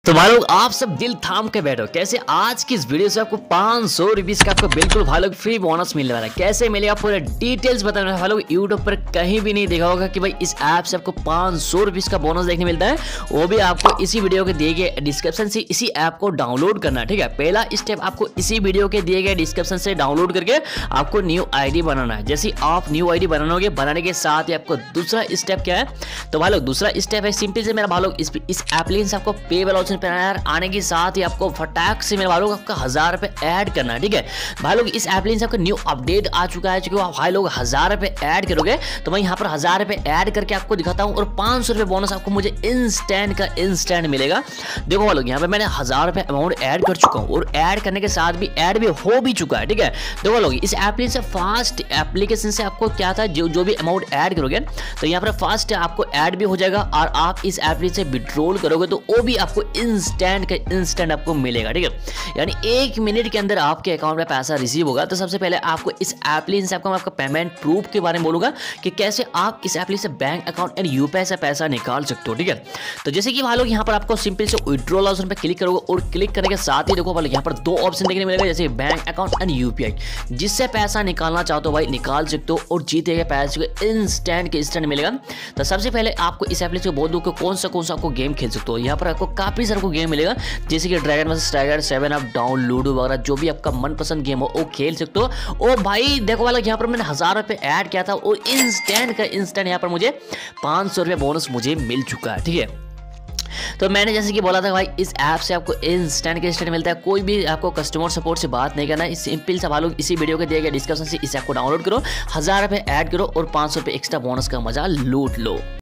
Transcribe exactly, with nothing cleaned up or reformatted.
तो भाई लोग आप सब दिल थाम के बैठो, कैसे आज की इस वीडियो से आपको पाँच सौ रुपीज का आपको बिल्कुल भाई लोग फ्री बोनस मिलने वाला है। कैसे मिलेगा पूरे डिटेल्स बताने भाई लोग। यूट्यूब पर कहीं भी नहीं देखा होगा कि भाई इस ऐप से आपको पाँच सौ रुपीज का बोनस देखने मिलता है, वो भी आपको इसी वीडियो के दिए गए डिस्क्रिप्शन से इसी ऐप को डाउनलोड करना है। ठीक है, पहला स्टेप आपको इसी वीडियो के दिए गए डिस्क्रिप्शन से डाउनलोड करके आपको न्यू आईडी बनाना है। जैसे आप न्यू आईडी बनाओगे, बनाने के साथ ही आपको दूसरा स्टेप क्या है, तो भाई लोग दूसरा स्टेप है सिंपल से मेरा भाई लोग इस इस एप्लीकेशन से आपको पे वाला ऑप्शन पे आना है। आने के साथ ही आपको फटाक से मेरे भाई लोग आपका हजार रुपए ऐड करना है। ठीक है भाई लोग, इस एप्लीकेशन से आपका न्यू अपडेट आ चुका है, क्योंकि भाई लोग हजार रुपए ऐड करोगे तो मैं यहाँ पर हजार रुपए ऐड करके आपको दिखाता हूँ और पाँच सौ रुपए बोनस आपको मुझे इंस्टेंट का इंस्टेंट मिलेगा। देखो भाई लोग, यहाँ पे मैंने हजार रुपए अमाउंट ऐड कर चुका हूँ और ऐड करने के साथ भी ऐड भी हो भी चुका है। ठीक है, देखो लोग, इस एप्लीकेशन से फास्ट एप्लीकेशन से आपको क्या था, जो जो भी अमाउंट ऐड करोगे तो यहाँ पर फास्ट आपको ऐड भी हो जाएगा और आप इस एप्लीकेशन से विड्रॉल करोगे तो वो भी आपको इंस्टेंट का इंस्टेंट आपको मिलेगा। ठीक है, यानी एक मिनट के अंदर आपके अकाउंट में पैसा रिसीव होगा। तो सबसे पहले आपको इस एप्लीकेशन से आपको मैं आपका पेमेंट प्रूफ के बारे में बोलूंगा कि कैसे आप इस एप्लीकेशन से बैंक अकाउंट एंड यूपीआई से पैसा निकाल सकते हो। ठीक है, तो जैसे कि भाई लोग यहाँ पर आपको सिंपल से विड्रॉल ऑप्शन पे क्लिक करोगे और क्लिक करने के साथ ही देखो भाई यहाँ पर दो ऑप्शन देखने मिलेगा, जैसे बैंक अकाउंट एंड यूपीआई। जिससे पैसा निकालना चाहते हो भाई निकाल सकते हो और जीते गए पैसे को इंस्टेंट के इंस्टेंट मिलेगा। तो सबसे पहले आपको इस एप्लीकेशन को बोल दूं कि कौन सा कौन सा आपको गेम खेल सकते हो। यहाँ पर आपको काफी सारे को गेम मिलेगा, जैसे कि dragon versus tiger, seven up down, ludo वगैरह, जो भी आपका मनपसंद गेम हो वो खेल सकते हो। ओ भाई देखो वाला, यहाँ पर मैंने हजार रुपए ऐड किया था और इंस्टेंट का इंस्टेंट यहाँ पर मुझे पाँच सौ रुपये बोनस मुझे मिल चुका है। ठीक है, तो मैंने जैसे कि बोला था भाई, इस ऐप से आपको इंस्टेंट के इंस्टेंट मिलता है। कोई भी आपको कस्टमर सपोर्ट से बात नहीं करना है। सिंपल सा लोग इसी वीडियो के दिए गए डिस्क्रिप्शन से इस ऐप को डाउनलोड करो, हजार रुपए ऐड करो और पाँच सौ रुपये एक्स्ट्रा बोनस का मजा लूट लो।